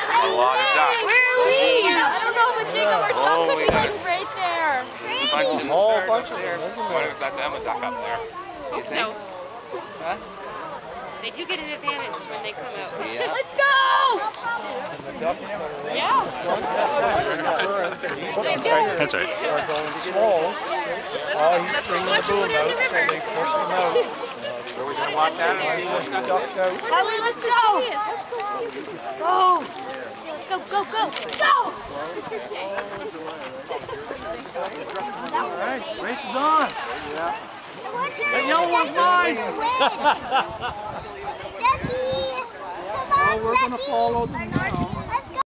A lot of ducks. Where are we? I don't know, but Jacob, our duck could be like right there. A whole bunch of them. That's Emma duck up there. Hope so. Huh? They do get an advantage when they come out. Yeah. Let's go! Yeah. That's right. They're going slow. Oh, he's bringing the boom out, so they push them out. So we're going to walk down and see Push the ducks out. Ellie, let's go! Go! Let's go, go, go! Go! All right, race is on. Yeah. That yellow one's mine. Oh, we're going to follow them now.